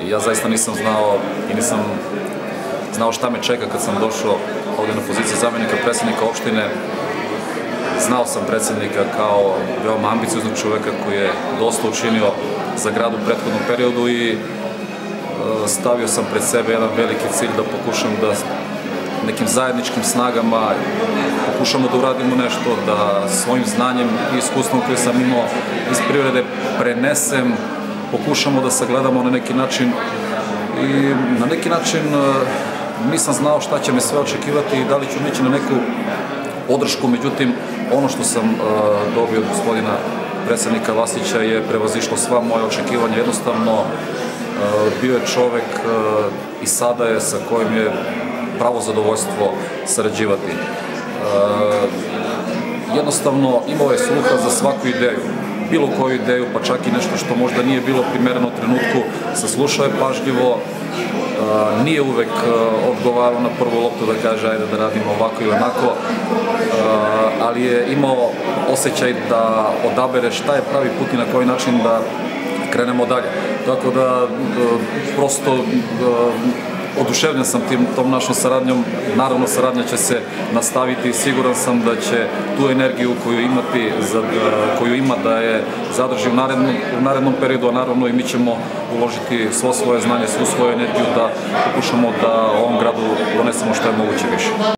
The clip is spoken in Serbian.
Ja zaista nisam znao i nisam znao šta me čeka kad sam došao ovdje na poziciju zamjenika predsjednika opštine. Znao sam predsjednika kao veoma ambicioznog čovjeka koji je dosta učinio za grad u prethodnom periodu i stavio sam pred sebe jedan veliki cilj da pokušam da nekim zajedničkim snagama pokušamo da uradimo nešto, da svojim znanjem i iskustvom koje sam imao iz privrede prenesem, pokušamo da sagledamo na neki način i na neki način nisam znao šta će me sve očekivati i da li ću neći na neku podršku, međutim ono što sam dobio od gospodina predsjednika Vasića je prevazišlo sva moja očekivanja. Jednostavno bio je čovek i sada je sa kojim je pravo zadovoljstvo sarađivati. Jednostavno imao je sluha za svaku ideju, bilo koju ideju, pa čak i nešto što možda nije bilo primereno u trenutku, saslušao je pažljivo, nije uvek odgovarao na prvu loptu da kaže ajde da radimo ovako ili onako, ali je imao osjećaj da odabere šta je pravi put i na koji način da krenemo dalje. Tako da prosto oduševljen sam tom našom saradnjom. Naravno, saradnja će se nastaviti i siguran sam da će tu energiju koju ima da je zadrži u narednom periodu, a naravno i mi ćemo uložiti svo svoje znanje, svu svoju energiju da pokušamo da ovom gradu donesemo što je moguće više.